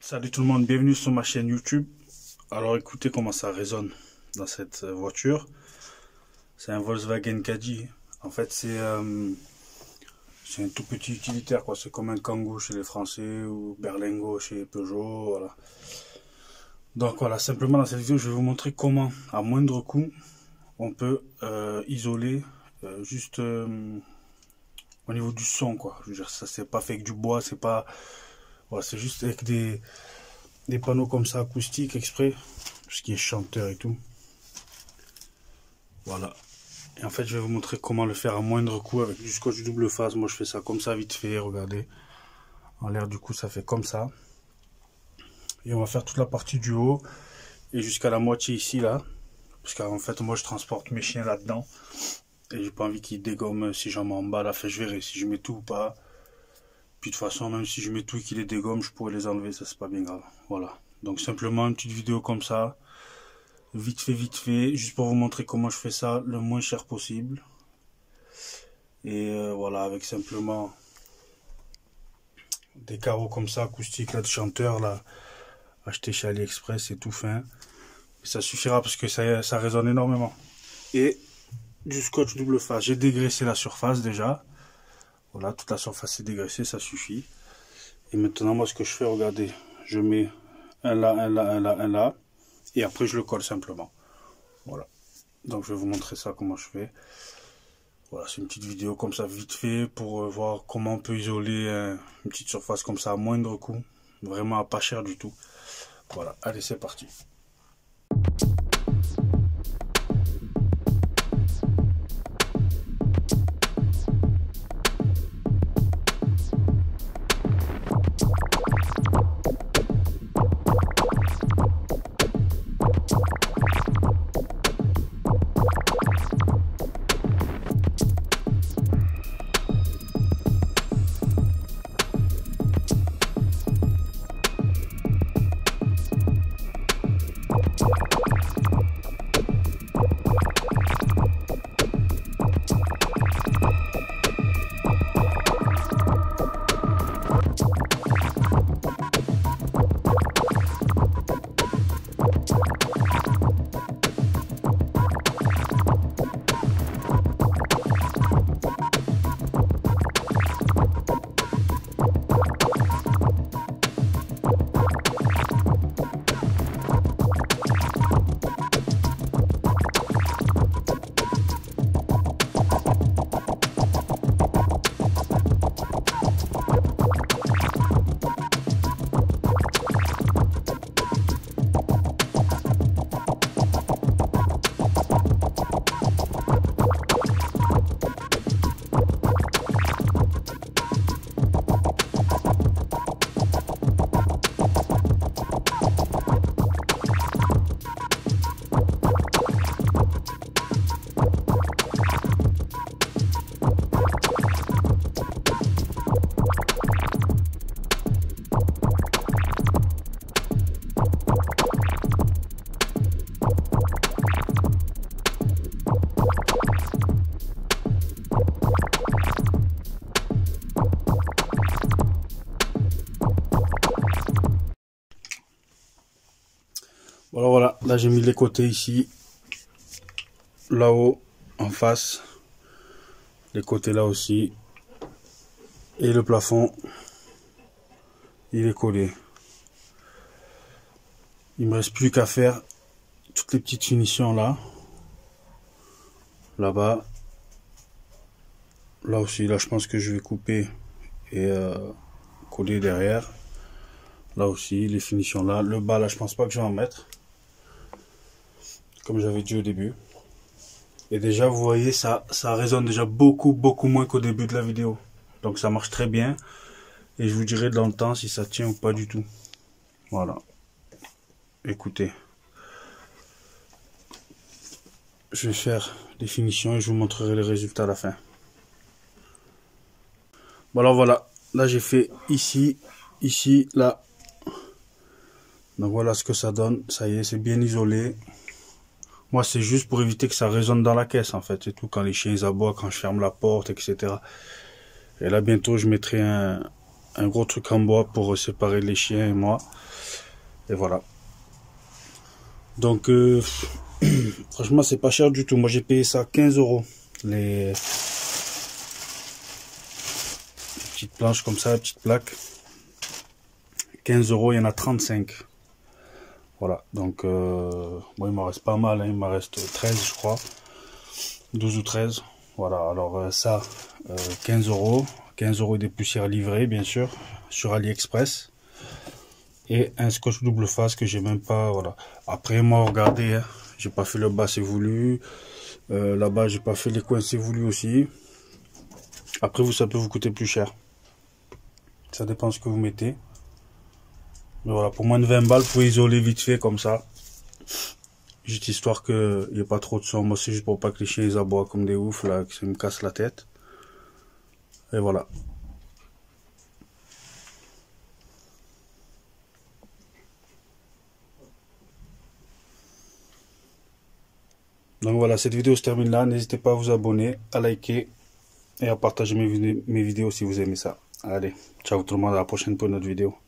Salut tout le monde, bienvenue sur ma chaîne YouTube. Alors écoutez comment ça résonne dans cette voiture. C'est un Volkswagen Caddy. En fait c'est un tout petit utilitaire quoi. C'est comme un Kangoo chez les Français ou Berlingo chez Peugeot. Voilà. Donc voilà, simplement dans cette vidéo je vais vous montrer comment à moindre coût on peut isoler juste au niveau du son quoi. Je veux dire, ça c'est pas fait avec du bois, c'est pas... Voilà, c'est juste avec des panneaux comme ça acoustiques exprès, tout ce qui est chanteur et tout. Voilà. Et en fait, je vais vous montrer comment le faire à moindre coût avec du scotch double face. Moi, je fais ça comme ça vite fait. Regardez. En l'air, du coup, ça fait comme ça. Et on va faire toute la partie du haut et jusqu'à la moitié ici, là. Parce qu'en fait, moi, je transporte mes chiens là-dedans. Et j'ai pas envie qu'ils dégomment si j'en mets en bas. Là, fait, je verrai si je mets tout ou pas. Puis de toute façon, même si je mets tout et qu'il les dégomme, je pourrais les enlever, ça c'est pas bien grave. Voilà. Donc simplement une petite vidéo comme ça, vite fait, juste pour vous montrer comment je fais ça le moins cher possible. Et voilà, avec simplement des carreaux comme ça, acoustiques, là, de chanteur, là, acheté chez AliExpress, c'est tout fin. Et ça suffira parce que ça résonne énormément. Et du scotch double face, j'ai dégraissé la surface déjà. Voilà, toute la surface est dégraissée, ça suffit. Et maintenant, moi, ce que je fais, regardez, je mets un là, un là, un là, un là. Et après, je le colle simplement. Voilà. Donc, je vais vous montrer ça, comment je fais. Voilà, c'est une petite vidéo comme ça, vite fait, pour voir comment on peut isoler une petite surface comme ça à moindre coût. Vraiment à pas cher du tout. Voilà, allez, c'est parti. Voilà, là j'ai mis les côtés ici, là-haut, en face, les côtés là aussi, et le plafond, il est collé. Il me reste plus qu'à faire toutes les petites finitions là, là-bas, là aussi, là je pense que je vais couper et coller derrière, là aussi, les finitions là, le bas là je pense pas que je vais en mettre. Comme j'avais dit au début. Et déjà, vous voyez, ça résonne déjà beaucoup moins qu'au début de la vidéo. Donc ça marche très bien. Et je vous dirai dans le temps si ça tient ou pas du tout. Voilà. Écoutez. Je vais faire des finitions et je vous montrerai les résultats à la fin. Bon alors voilà. Là j'ai fait ici, là. Donc voilà ce que ça donne. Ça y est, c'est bien isolé. Moi, c'est juste pour éviter que ça résonne dans la caisse, en fait. C'est tout, quand les chiens aboient, quand je ferme la porte, etc. Et là, bientôt, je mettrai un un gros truc en bois pour séparer les chiens et moi. Et voilà. Donc franchement c'est pas cher du tout. Moi j'ai payé ça 15 €. Les petites planches comme ça, petites plaques. 15 €, il y en a 35. Voilà, donc bon, il m'en reste pas mal, hein. Il m'en reste 13 je crois. 12 ou 13. Voilà, alors ça, 15 €. 15 € des poussières livrées, bien sûr, sur AliExpress. Et un scotch double face que j'ai même pas, voilà. Après, moi, regardez, hein, j'ai pas fait le bas, c'est voulu. Là-bas, j'ai pas fait les coins, c'est voulu aussi. Après, vous, ça peut vous coûter plus cher. Ça dépend ce que vous mettez. Mais voilà, pour moins de 20 balles, vous pouvez isoler vite fait comme ça. Juste histoire qu'il n'y ait pas trop de son. Moi, c'est juste pour pas que les chiens ils aboient comme des oufs, là, que ça me casse la tête. Et voilà. Donc voilà, cette vidéo se termine là. N'hésitez pas à vous abonner, à liker et à partager mes vidéos si vous aimez ça. Allez, ciao tout le monde, à la prochaine pour une autre vidéo.